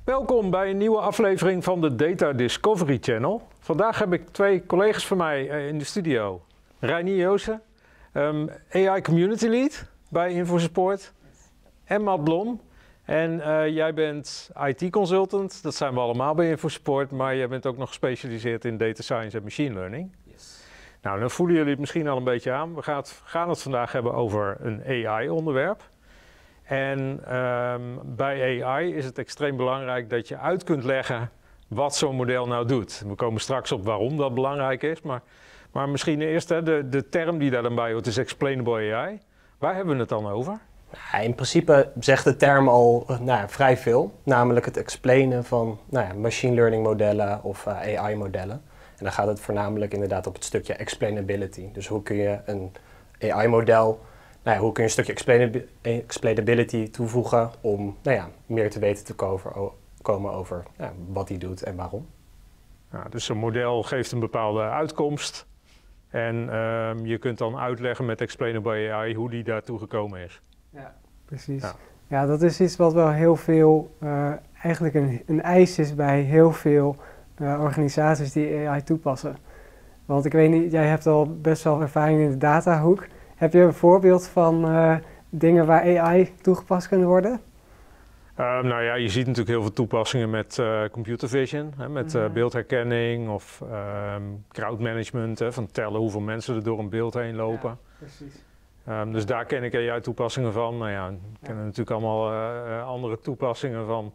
Welkom bij een nieuwe aflevering van de Data Discovery Channel. Vandaag heb ik twee collega's van mij in de studio. Reinier Joosen, AI Community Lead bij InfoSupport. En Matt Blom. En jij bent IT Consultant, dat zijn we allemaal bij InfoSupport, maar jij bent ook nog gespecialiseerd in Data Science en Machine Learning. Yes. Nou, dan voelen jullie het misschien al een beetje aan. We gaan het vandaag hebben over een AI-onderwerp. En bij AI is het extreem belangrijk dat je uit kunt leggen wat zo'n model nou doet. We komen straks op waarom dat belangrijk is, maar misschien eerst de term die daar dan bij hoort is explainable AI. Waar hebben we het dan over? In principe zegt de term al vrij veel, namelijk het explainen van machine learning modellen of AI modellen. En dan gaat het voornamelijk inderdaad op het stukje explainability. Dus hoe kun je een AI model, hoe kun je een stukje explainability toevoegen om meer te weten te komen over wat hij doet en waarom. Nou, dus een model geeft een bepaalde uitkomst en je kunt dan uitleggen met explainable AI hoe die daartoe gekomen is. Ja, precies. Ja, dat is iets wat wel heel veel, eigenlijk een eis is bij heel veel organisaties die AI toepassen. Want ik weet niet, jij hebt al best wel ervaring in de datahoek. Heb je een voorbeeld van dingen waar AI toegepast kunnen worden? Je ziet natuurlijk heel veel toepassingen met computer vision, met beeldherkenning of crowd management, van tellen hoeveel mensen er door een beeld heen lopen. Ja, precies. Dus daar ken ik AI-toepassingen van. Ik ken er natuurlijk allemaal andere toepassingen van.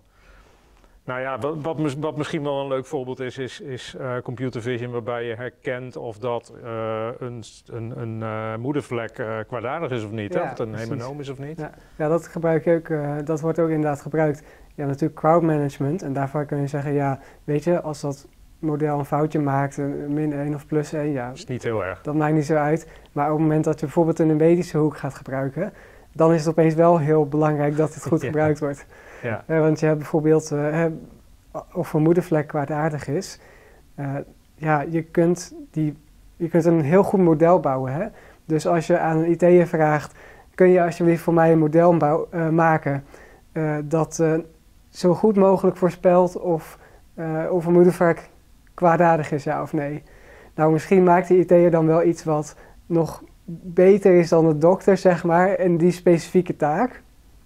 Wat misschien wel een leuk voorbeeld is computer vision, waarbij je herkent of dat een moedervlek kwaadaardig is of niet, of het een hemanoom is of niet. Ja, dat gebruik je ook, dat wordt ook inderdaad gebruikt. Ja, natuurlijk crowd management en daarvoor kun je zeggen, weet je, als dat model een foutje maakt, een -1 of +1, dat is niet heel erg. Dat maakt niet zo uit. Maar op het moment dat je bijvoorbeeld in een medische hoek gaat gebruiken, dan is het opeens wel heel belangrijk dat het goed gebruikt wordt. Ja. Want je hebt bijvoorbeeld, of een moedervlek kwaadaardig is, je kunt een heel goed model bouwen. Hè? Dus als je aan een IT'er vraagt, kun je alsjeblieft voor mij een model maken dat zo goed mogelijk voorspelt of een moedervlek kwaadaardig is, ja of nee. Nou, misschien maakt de IT'er dan wel iets wat nog beter is dan de dokter, zeg maar, en die specifieke taak.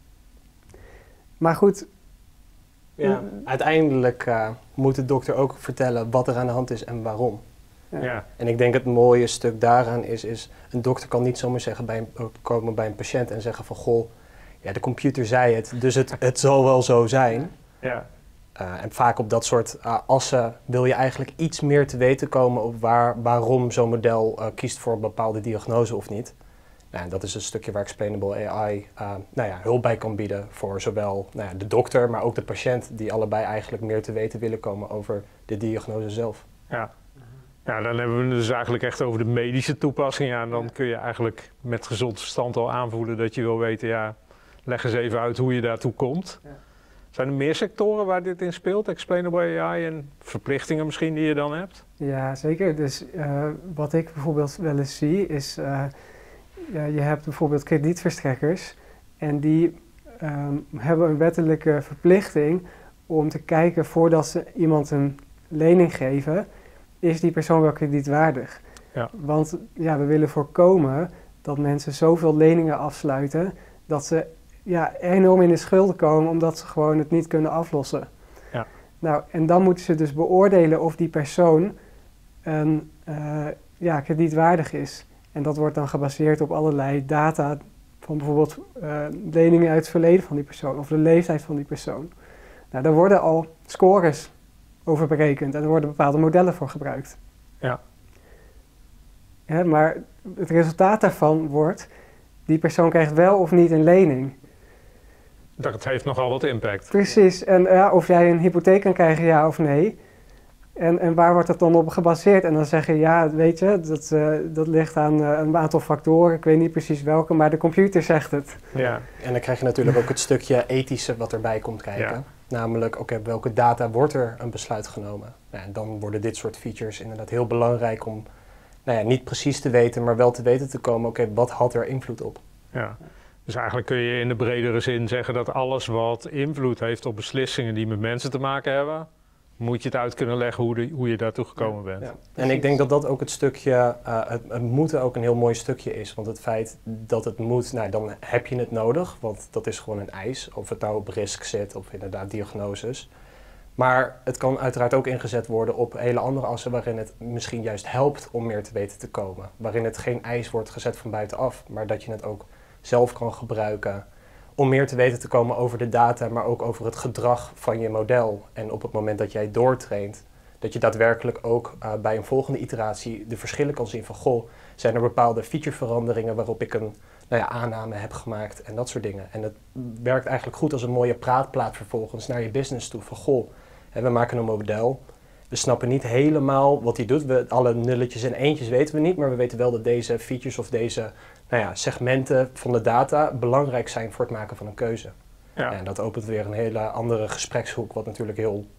Maar goed. Ja, uiteindelijk moet de dokter ook vertellen wat er aan de hand is en waarom. Ja. En ik denk het mooie stuk daaraan is een dokter kan niet zomaar komen bij een patiënt en zeggen van goh, de computer zei het, dus het zal wel zo zijn. Ja. En vaak op dat soort assen wil je eigenlijk iets meer te weten komen op waarom zo'n model kiest voor een bepaalde diagnose of niet. Dat is een stukje waar explainable AI hulp bij kan bieden voor zowel de dokter, maar ook de patiënt die allebei eigenlijk meer te weten willen komen over de diagnose zelf. Ja. Ja, dan hebben we het dus eigenlijk echt over de medische toepassing. Ja, en dan kun je eigenlijk met gezond verstand al aanvoelen dat je wil weten, leg eens even uit hoe je daartoe komt. Ja. Zijn er meer sectoren waar dit in speelt, explainable AI en verplichtingen misschien die je dan hebt? Ja, zeker. Dus wat ik bijvoorbeeld wel eens zie is, je hebt bijvoorbeeld kredietverstrekkers en die hebben een wettelijke verplichting om te kijken voordat ze iemand een lening geven, is die persoon wel kredietwaardig. Ja. Want we willen voorkomen dat mensen zoveel leningen afsluiten dat ze enorm in de schulden komen omdat ze gewoon het niet kunnen aflossen. Ja. Nou, en dan moeten ze dus beoordelen of die persoon kredietwaardig is. En dat wordt dan gebaseerd op allerlei data van bijvoorbeeld leningen uit het verleden van die persoon of de leeftijd van die persoon. Nou, daar worden al scores over berekend en er worden bepaalde modellen voor gebruikt. Ja. Maar het resultaat daarvan wordt, die persoon krijgt wel of niet een lening. Dat heeft nogal wat impact. Precies, en of jij een hypotheek kan krijgen, ja of nee. En waar wordt dat dan op gebaseerd? En dan zeg je, weet je, dat ligt aan een aantal factoren. Ik weet niet precies welke, maar de computer zegt het. Ja. En dan krijg je natuurlijk ook het stukje ethische wat erbij komt kijken. Ja. Namelijk, op welke data wordt er een besluit genomen? En dan worden dit soort features inderdaad heel belangrijk om niet precies te weten, maar wel te weten te komen, wat had er invloed op? Ja. Dus eigenlijk kun je in de bredere zin zeggen dat alles wat invloed heeft op beslissingen die met mensen te maken hebben, moet je het uit kunnen leggen hoe je daartoe gekomen bent. Ja. En ik denk dat dat ook het stukje, het moeten ook een heel mooi stukje is. Want het feit dat het moet, nou, dan heb je het nodig. Want dat is gewoon een eis. Of het nou op risk zit of inderdaad diagnoses. Maar het kan uiteraard ook ingezet worden op hele andere assen waarin het misschien juist helpt om meer te weten te komen. Waarin het geen eis wordt gezet van buitenaf, maar dat je het ook zelf kan gebruiken om meer te weten te komen over de data, maar ook over het gedrag van je model. En op het moment dat jij doortraint, dat je daadwerkelijk ook bij een volgende iteratie de verschillen kan zien van, goh, zijn er bepaalde featureveranderingen waarop ik een aanname heb gemaakt en dat soort dingen. En het werkt eigenlijk goed als een mooie praatplaat vervolgens naar je business toe. Van, goh, we maken een model. We snappen niet helemaal wat hij doet. Alle nulletjes en eentjes weten we niet, maar we weten wel dat deze features of deze segmenten van de data belangrijk zijn voor het maken van een keuze. Ja. En dat opent weer een hele andere gesprekshoek, wat natuurlijk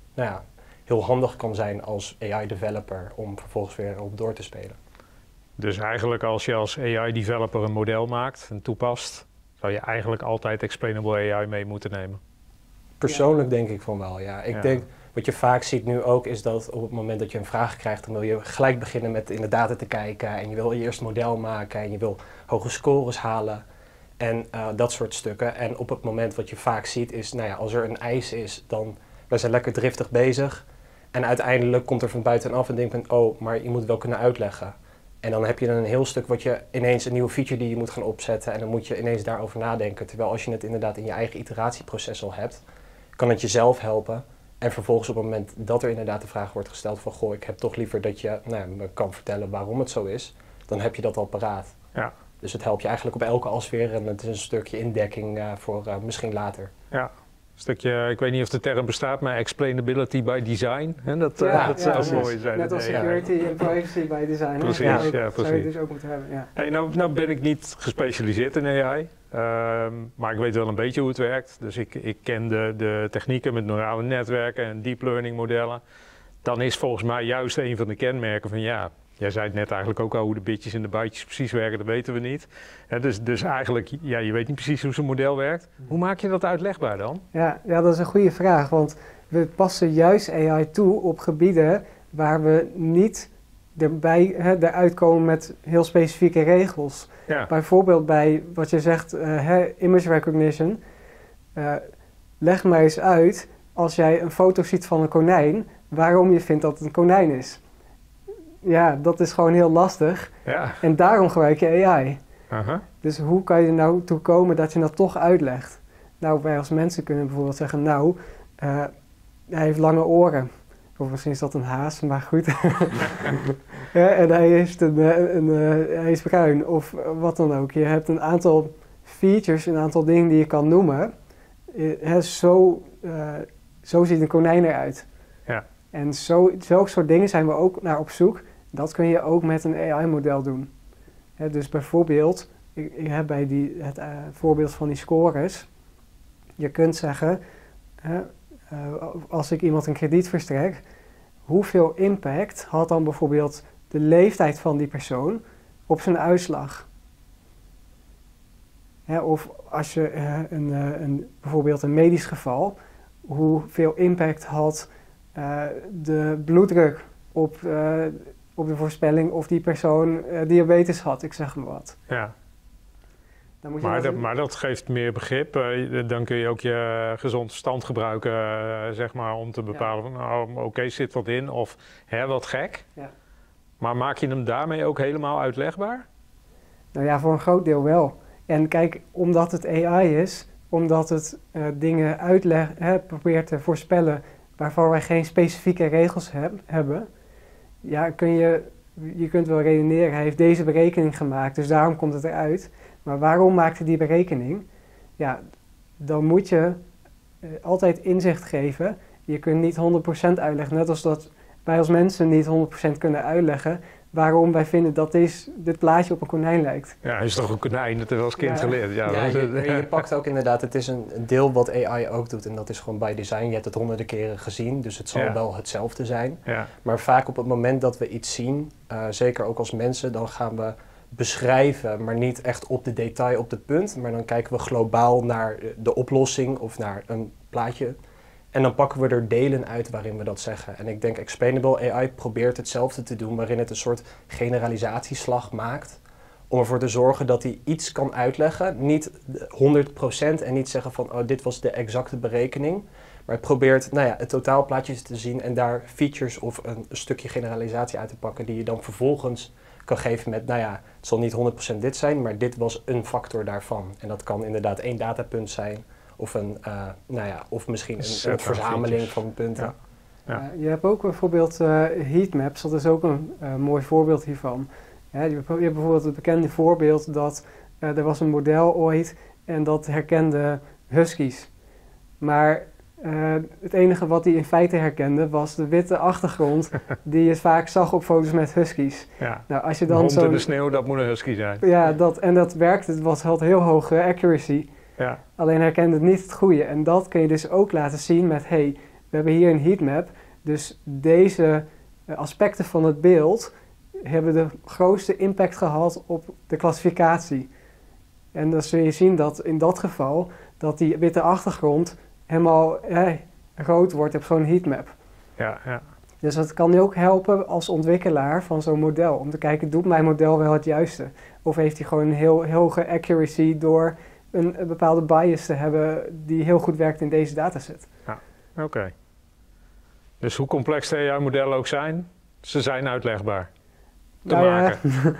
heel handig kan zijn als AI-developer om vervolgens weer op door te spelen. Dus eigenlijk als je als AI-developer een model maakt en toepast, zou je eigenlijk altijd explainable AI mee moeten nemen? Persoonlijk denk ik van wel, ja. Ik denk, wat je vaak ziet nu ook, is dat op het moment dat je een vraag krijgt, dan wil je gelijk beginnen met in de data te kijken en je wil je eerst model maken en je wil hoge scores halen en dat soort stukken. En op het moment wat je vaak ziet is, als er een eis is, dan wij zijn lekker driftig bezig en uiteindelijk komt er van buitenaf en denkt men, oh, maar je moet wel kunnen uitleggen. En dan heb je een heel stuk wat je ineens een nieuwe feature die je moet gaan opzetten en dan moet je ineens daarover nadenken. Terwijl als je het inderdaad in je eigen iteratieproces al hebt, kan het jezelf helpen. En vervolgens op het moment dat er inderdaad de vraag wordt gesteld van, goh, ik heb toch liever dat je me kan vertellen waarom het zo is, dan heb je dat al paraat. Ja. Dus het helpt je eigenlijk op elke as weer en het is een stukje indekking voor misschien later. Ja. Stukje, ik weet niet of de term bestaat, maar explainability by design. Hè? Dat zou mooi zijn. Net als security en privacy by design. Precies, precies. Zou je dus ook moeten hebben. Ja. Hey, nou ben ik niet gespecialiseerd in AI, maar ik weet wel een beetje hoe het werkt. Dus ik ken de technieken met neurale netwerken en deep learning modellen. Dan is volgens mij juist een van de kenmerken van jij zei het net eigenlijk ook al, hoe de bitjes en de bytes precies werken, dat weten we niet. Dus eigenlijk, je weet niet precies hoe zo'n model werkt. Hoe maak je dat uitlegbaar dan? Ja, dat is een goede vraag, want we passen juist AI toe op gebieden waar we niet eruit komen met heel specifieke regels. Ja. Bijvoorbeeld bij wat je zegt, image recognition. Leg maar eens uit, als jij een foto ziet van een konijn, waarom je vindt dat het een konijn is. Ja, dat is gewoon heel lastig. Ja. En daarom gebruik je AI. Dus hoe kan je er nou toe komen dat je dat toch uitlegt? Nou, wij als mensen kunnen bijvoorbeeld zeggen, hij heeft lange oren. Of misschien is dat een haas, maar goed. En hij is bruin of wat dan ook. Je hebt een aantal features, een aantal dingen die je kan noemen. Zo ziet een konijn eruit. Ja. En zulke soort dingen zijn we ook naar op zoek. Dat kun je ook met een AI-model doen. Dus bijvoorbeeld, ik heb bij het voorbeeld van die scores. Je kunt zeggen, als ik iemand een krediet verstrek, hoeveel impact had dan bijvoorbeeld de leeftijd van die persoon op zijn uitslag? Of als je bijvoorbeeld een medisch geval, hoeveel impact had de bloeddruk op de voorspelling of die persoon diabetes had, ik zeg maar wat. Ja. Maar dat geeft meer begrip. Dan kun je ook je gezond verstand gebruiken, zeg maar, om te bepalen van, oké, zit wat in of wat gek. Ja. Maar maak je hem daarmee ook helemaal uitlegbaar? Nou ja, voor een groot deel wel. En kijk, omdat het AI is, omdat het dingen probeert te voorspellen waarvan wij geen specifieke regels hebben, je kunt wel redeneren, hij heeft deze berekening gemaakt, dus daarom komt het eruit. Maar waarom maakt hij die berekening? Ja, dan moet je altijd inzicht geven. Je kunt niet 100% uitleggen, net als dat wij als mensen niet 100% kunnen uitleggen waarom wij vinden dat dit plaatje op een konijn lijkt. Ja, hij is toch een konijn, dat hebben we als kind geleerd. Je pakt ook inderdaad, het is een deel wat AI ook doet en dat is gewoon by design. Je hebt het honderden keren gezien, dus het zal wel hetzelfde zijn. Ja. Maar vaak op het moment dat we iets zien, zeker ook als mensen, dan gaan we beschrijven, maar niet echt op de detail, op de punt. Maar dan kijken we globaal naar de oplossing of naar een plaatje. En dan pakken we er delen uit waarin we dat zeggen. En ik denk Explainable AI probeert hetzelfde te doen, waarin het een soort generalisatieslag maakt. Om ervoor te zorgen dat hij iets kan uitleggen. Niet 100% en niet zeggen van, oh, dit was de exacte berekening. Maar het probeert het totaalplaatje te zien en daar features of een stukje generalisatie uit te pakken die je dan vervolgens kan geven met, het zal niet 100% dit zijn, maar dit was een factor daarvan. En dat kan inderdaad 1 datapunt zijn of of misschien een verzameling van punten. Ja. Ja. Je hebt ook bijvoorbeeld heatmaps, dat is ook een mooi voorbeeld hiervan. Je hebt bijvoorbeeld het bekende voorbeeld dat er was een model ooit en dat herkende huskies. Maar het enige wat hij in feite herkende was de witte achtergrond die je vaak zag op foto's met huskies. Ja. Nou, als je dan hond in de sneeuw, dat moet een husky zijn. Ja, dat werkte. Het had heel hoge accuracy. Ja. Alleen herkende het niet het goede. En dat kun je dus ook laten zien met, we hebben hier een heatmap. Dus deze aspecten van het beeld hebben de grootste impact gehad op de klassificatie. En dan zul je zien dat in dat geval, dat die witte achtergrond helemaal rood wordt op zo'n heatmap. Ja, ja. Dus dat kan je ook helpen als ontwikkelaar van zo'n model. Om te kijken, doet mijn model wel het juiste? Of heeft hij gewoon een heel hoge accuracy door een bepaalde bias te hebben die heel goed werkt in deze dataset. Ja, oké. Dus hoe complex de AI-modellen ook zijn, ze zijn uitlegbaar te maken.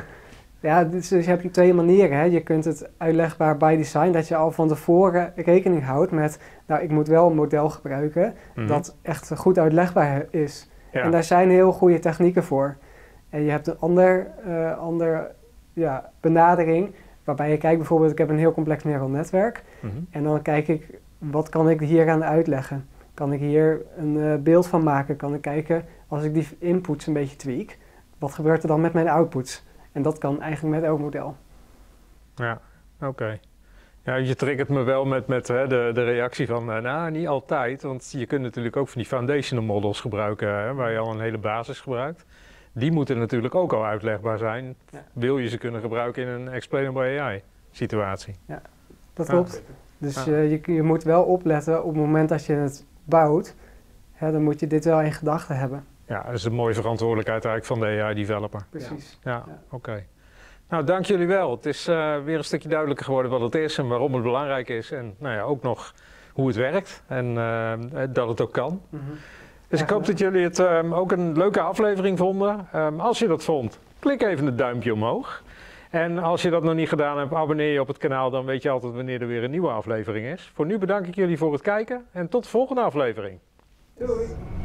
Ja, dus je hebt 2 manieren. Hè. Je kunt het uitlegbaar by design, dat je al van tevoren rekening houdt met, ik moet wel een model gebruiken dat echt goed uitlegbaar is. Ja. En daar zijn heel goede technieken voor. En je hebt een andere benadering, waarbij je kijkt bijvoorbeeld, ik heb een heel complex neural netwerk. En dan kijk ik, wat kan ik hier aan uitleggen? Kan ik hier een beeld van maken? Kan ik kijken, als ik die inputs een beetje tweak, wat gebeurt er dan met mijn outputs? En dat kan eigenlijk met elk model. Ja, oké. Ja, je triggert me wel met de reactie van, niet altijd. Want je kunt natuurlijk ook van die foundational models gebruiken, waar je al een hele basis gebruikt. Die moeten natuurlijk ook al uitlegbaar zijn. Ja. Wil je ze kunnen gebruiken in een explainable AI situatie? Ja, dat klopt. Dus je moet wel opletten op het moment dat je het bouwt. Dan moet je dit wel in gedachten hebben. Ja, dat is een mooie verantwoordelijkheid eigenlijk van de AI-developer. Precies. Ja. Oké. Nou, dank jullie wel. Het is weer een stukje duidelijker geworden wat het is en waarom het belangrijk is. En ook nog hoe het werkt en dat het ook kan. Dus ik hoop dat jullie het ook een leuke aflevering vonden. Als je dat vond, klik even het duimpje omhoog. En als je dat nog niet gedaan hebt, abonneer je op het kanaal. Dan weet je altijd wanneer er weer een nieuwe aflevering is. Voor nu bedank ik jullie voor het kijken en tot de volgende aflevering. Doei!